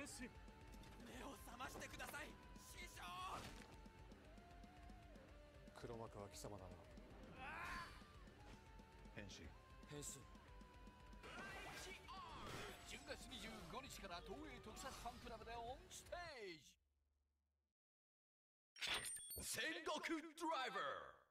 変身。 目を覚ましてください師匠。 黒幕は貴様だな。 変身。 変身。 10月25日から東映特撮ファンクラブでオンステージ。戦国ドライバー